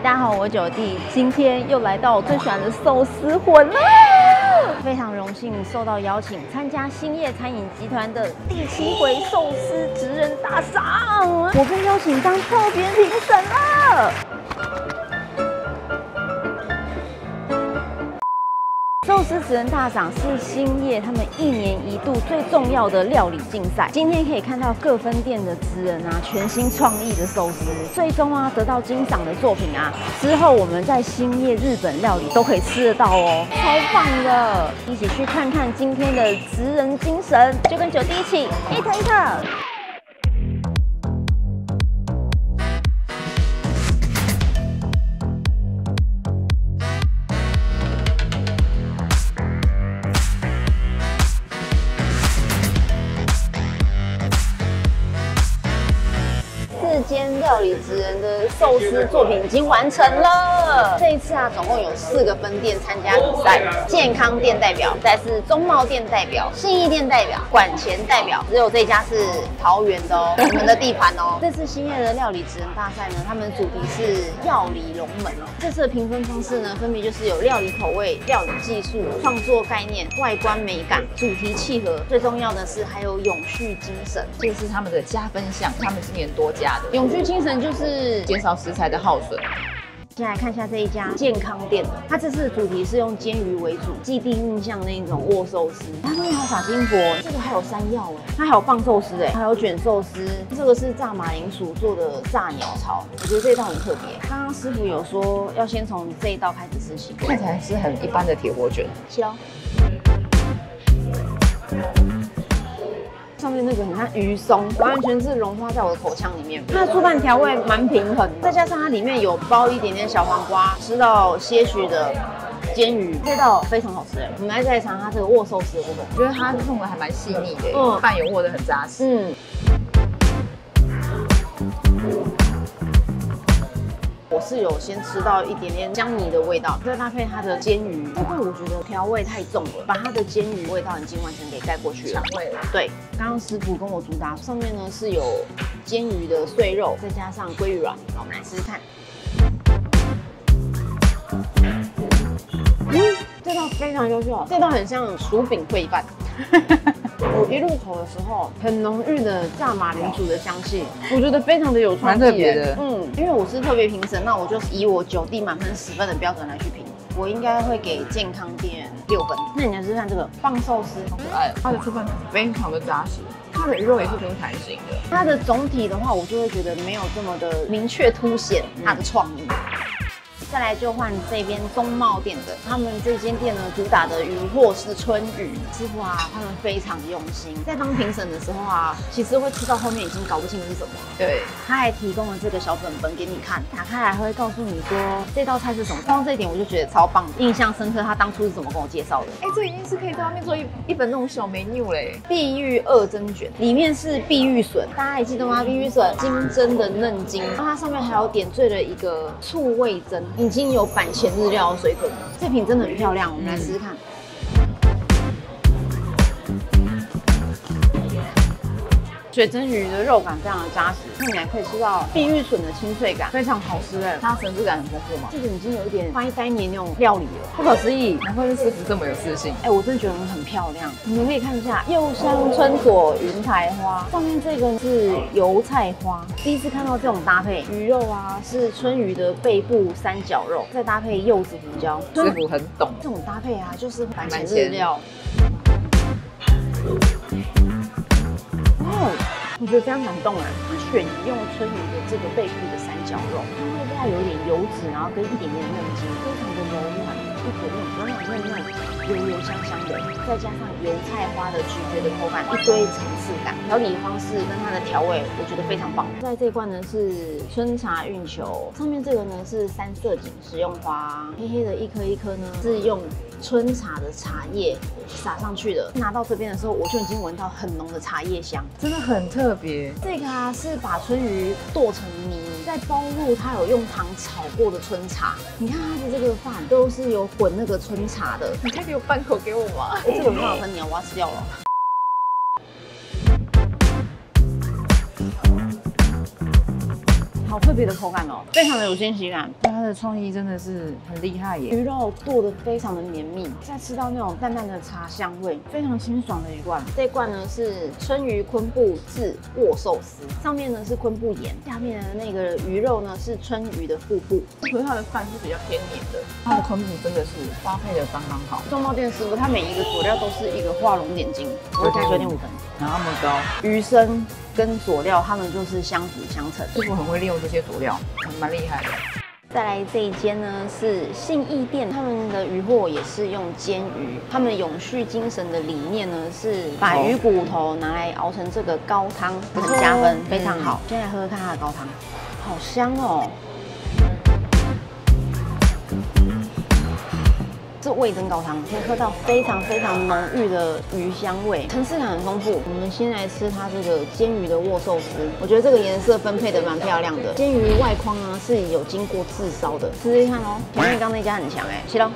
大家好，我九弟，今天又来到我最喜欢的寿司魂了。非常荣幸受到邀请参加兴业餐饮集团的第7回寿司职人大赏，我被邀请当特别评审了。寿司职人大赏是兴业他们1年1度最重要的料理竞赛。今天可以看到各分店的职人全新创意的寿司，最终得到金赏的作品之后我们在兴业日本料理都可以吃得到哦，超棒的！一起去看看今天的职人精神，就跟九弟一起一特一特。4间料理职人的寿司作品已经完成了。这一次总共有4个分店参加比赛，健康店代表，再是中茂店代表，信义店代表，管前代表，只有这家是桃园的哦，我们的地盘哦。这次兴业的料理职人大赛呢，他们的主题是料理龙门哦。这次的评分方式呢，分别就是有料理口味、料理技术、创作概念、外观美感、主题契合，最重要的是还有永续精神， 这是他们的加分项，他们今年多加的。 永续精神就是减少食材的耗损。 先来看一下这一家健康店的，它这次的主题是用煎鱼为主，既定印象那种握寿司，它上面还有撒金箔，这个还有山药它还有棒寿司还有卷寿司，这个是炸马铃薯做的炸鸟巢，我觉得这一道很特别。刚刚师傅有说要先从这一道开始吃起， 看起来是很一般的铁锅卷， 是哦。上面那个很像鱼松，完全是融化在我的口腔里面。它的醋饭调味蛮平衡的，再加上它里面有包一点点小黄瓜，吃到些许的煎鱼，这道非常好吃我们来再尝它这个握寿司的部分， 我觉得它弄得还蛮细腻的，饭也握得很扎实。我是有先吃到一点点姜泥的味道，再搭配它的煎鱼，这个我觉得调味太重了，把它的煎鱼味道已经完全给盖过去了， 抢味了。对，刚刚师傅跟我主打， 上面呢是有煎鱼的碎肉，再加上鲑鱼卵，好，我们来试试看。这道非常优秀，这道很像薯饼烩饭。我一入口的时候，很浓郁的炸马铃薯的香气，我觉得非常的有创意，蛮特别的。 因为我是特别评审，那我就以我九弟满分10分的标准来去评，我应该会给健康店6分。那你来试试看这个棒寿司，好可爱哦！ 它的醋饭非常的扎实，它的鱼肉也是挺有弹性的。 它的总体的话，我就会觉得没有这么的明确凸显它的创意。再来就换这边中茂店的，他们这间店呢主打的鱼货是春鱼，师傅他们非常用心，在当评审的时候其实会吃到后面已经搞不清是什么了。 对， 他还提供了这个小本本给你看，打开来会告诉你说这道菜是什么。光这一点我就觉得超棒，印象深刻。他当初是怎么跟我介绍的？ 这已经是可以在外面做一本那种小 menu 嘞。 碧玉2蒸卷，里面是碧玉笋，大家还记得吗？碧玉笋金针的嫩筋，它上面还有点缀了一个醋味噌。已经有版前日料的水准了，这瓶真的很漂亮，我们来试试看。水蒸鱼的肉感非常的扎实，那你还可以吃到碧玉笋的清脆感，非常好吃它层次感很丰富嘛。这个已经有一点fine dining那种料理了，不可思议， 难怪是师傅这么有自信。 我真的觉得很漂亮，你们可以看一下柚香春朵云台花，上面这个是油菜花，第一次看到这种搭配，鱼肉是春鱼的背部三角肉，再搭配柚子胡椒， 师傅很懂这种搭配就是版前日料。我觉得非常感动他选用春鱼的这个背部的三角肉，它味道有点油脂，然后跟一点点嫩筋，非常的柔软，一股那种软软嫩嫩、油香香的，再加上油菜花的咀嚼的口感，一堆层次感，调理方式跟它的调味，我觉得非常棒。在这一罐呢是春茶运球，上面这个呢是三色堇食用花，黑黑的一颗一颗呢是用春茶的茶叶撒上去的。拿到这边的时候，我就已经闻到很浓的茶叶香， 真的很特别。 这个是把春鱼剁成泥，再包入它有用糖炒过的春茶。你看它的这个饭都是有混那个春茶的。 你可以给我半口给我吗？ 这个没办法分你我要吃掉了。好特别的口感哦，非常的有惊喜感。它的创意真的是很厉害耶。 鱼肉剁得非常的绵密，再吃到那种淡淡的茶香味，非常清爽的一罐。这一罐呢是鲳鱼昆布制握寿司，上面呢是昆布盐，下面的那个鱼肉呢是鲳鱼的腹部。 可是它的饭是比较偏黏的，它的昆布真的是搭配的刚刚好。 中茂店师傅他每一个佐料都是一个画龙点睛，我会加9.5分。 然后那么高， 鱼生跟佐料他们就是相辅相成， 师傅很会利用这些佐料，蛮厉害的。 再来这一间呢是信义店，他们的鱼货也是用煎鱼，他们永续精神的理念呢是把鱼骨头拿来熬成这个高汤，很加分，非常好。先来喝喝看它的高汤，好香哦。是味噌高汤，可以喝到非常非常浓郁的鱼香味，层次感很丰富。我们先来吃它这个煎鱼的握寿司，我觉得这个颜色分配的蛮漂亮的。煎鱼外框呢是有经过炙烧的，试试看哦。前面刚那家很强哎，切喽。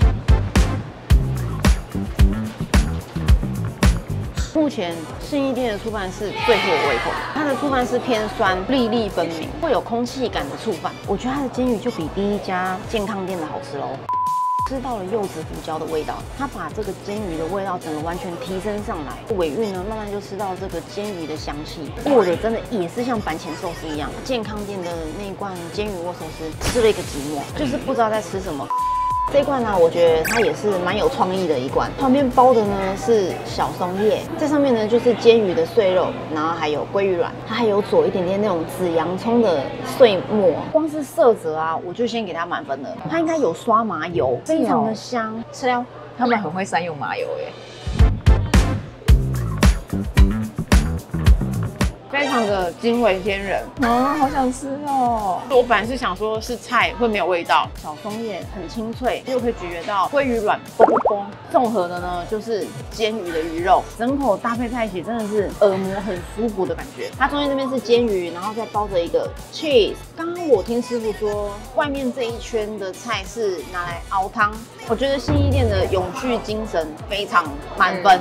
目前信义店的醋饭是最合我胃口，它的醋饭是偏酸，粒粒分明，会有空气感的醋饭。我觉得它的煎鱼就比第一家健康店的好吃喽。吃到了柚子胡椒的味道，它把这个煎鱼的味道整个完全提升上来。尾韵呢，慢慢就吃到这个煎鱼的香气，握的真的也是像板前寿司一样。健康店的那一罐煎鱼握寿司，吃了一个寂寞，就是不知道在吃什么。这一罐呢，我觉得它也是蛮有创意的一罐。旁边包的呢是小松叶，这上面呢就是煎鱼的碎肉，然后还有鲑鱼卵，它还有佐一点点那种紫洋葱的碎末。光是色泽啊，我就先给它满分了。它应该有刷麻油，非常的香。吃了， 他们很会善用麻油耶。 非常的惊为天人啊，好想吃哦！ 我本来是想说是菜会没有味道，小松叶很清脆，又可以咀嚼到鲑鱼卵啵啵啵，综合的呢就是煎鱼的鱼肉，整口搭配在一起真的是耳膜很舒服的感觉。它中间这边是煎鱼，然后再包着一个 cheese。刚刚我听师傅说，外面这一圈的菜是拿来熬汤，我觉得信义店的永续精神非常满分。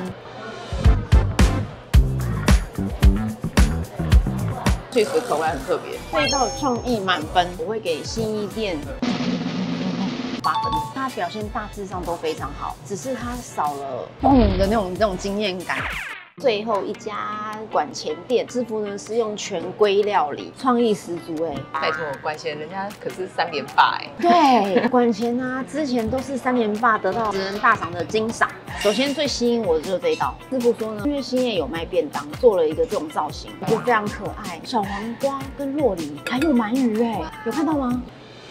确实口感很特别， 这一道创意满分，我会给信义店8分。它表现大致上都非常好，只是它少了的那种惊艳感。最后一家管前店，师傅呢是用全龟料理，创意十足哎！ 拜托，管前人家可是3连霸哎。 对，管前啊，之前都是3连霸得到职人大赏的金赏。首先最吸引我的就是这一道，师傅说呢，因为兴业有卖便当，做了一个这种造型，我觉得非常可爱，小黄瓜跟酪梨，还有鳗鱼哎，有看到吗？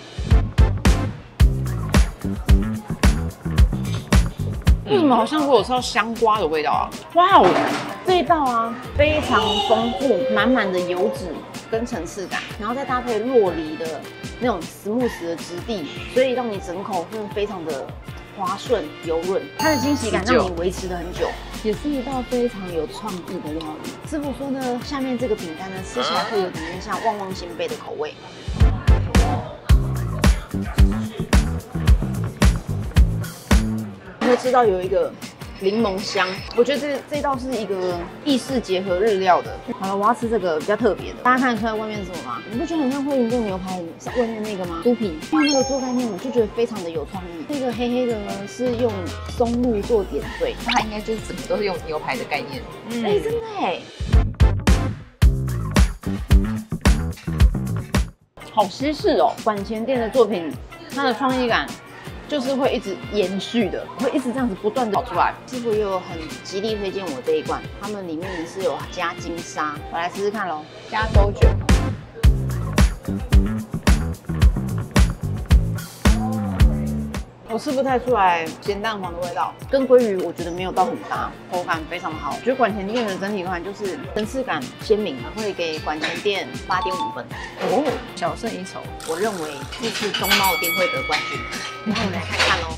为什么好像给我吃到香瓜的味道啊？哇哦，这一道啊非常丰富，满满的油脂跟层次感，然后再搭配酪梨的那种 smooth 的质地，所以让你整口会非常的滑顺油润。它的惊喜感让你维持的很久，也是一道非常有创意的料理。师傅说呢，下面这个饼干呢吃起来会有点像旺旺仙贝的口味。会吃到有一个柠檬香，我觉得这道是一个意式结合日料的。好了，我要吃这个比较特别的，大家看得出来外面是什么吗？你不觉得很像惠灵顿牛排外面那个吗？猪皮，用那个做概念，我就觉得非常的有创意。这个黑黑的呢是用松露做点缀， 它应该就是整个都是用牛排的概念。 哎，真的哎，好西式哦。管前店的作品，它的创意感就是会一直延续的，会一直这样子不断的跑出来。师傅也有很极力推荐我这一罐，他们里面也是有加金沙，我来试试看咯。 加州卷， 我吃不太出来咸蛋黄的味道，跟鲑鱼我觉得没有到很搭，口感非常的好。我觉得管前店的整体观就是层次感鲜明，会给管前店8.5分。 哦，小胜一筹。 我认为这次中茂店会得冠军，那我们来看看咯。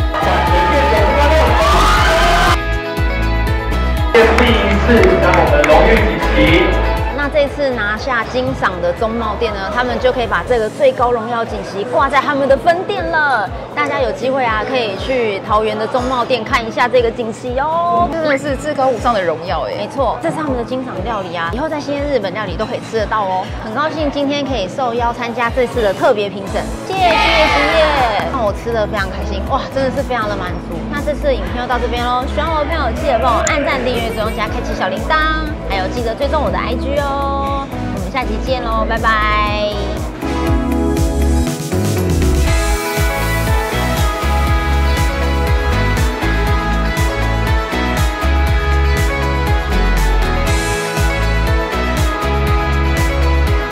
第一次将我们运锦旗。 那这次拿下金赏的中贸店呢，他们就可以把这个最高荣耀锦旗挂在他们的分店了。大家有机会啊，可以去桃园的中贸店看一下这个锦旗哦， 真的是至高无上的荣耀哎。 没错，这是他们的金赏料理啊，以后在新鲜日本料理都可以吃得到哦。很高兴今天可以受邀参加这次的特别评审，谢谢，让我吃得非常开心，哇，真的是非常的满足。那这次的影片就到这边喽，喜欢我的朋友记得帮我按赞、订阅、追踪加开启小铃铛，还有记得追踪我的IG哦。我们下期见喽，拜拜。